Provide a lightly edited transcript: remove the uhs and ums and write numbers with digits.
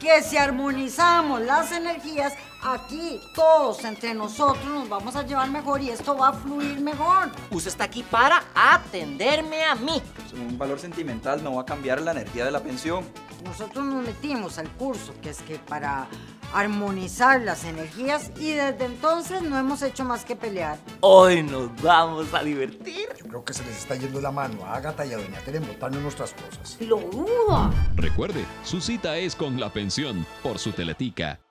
que si armonizamos las energías, aquí todos entre nosotros nos vamos a llevar mejor y esto va a fluir mejor. Usted está aquí para atenderme a mí. Un valor sentimental no va a cambiar la energía de la pensión. Nosotros nos metimos al curso, que es que para armonizar las energías, y desde entonces no hemos hecho más que pelear. Hoy nos vamos a divertir. Yo creo que se les está yendo la mano a Ágata y a Doña Tere en botarnos nuestras cosas. Lo dudo. Recuerde, su cita es con la pensión por su Teletica.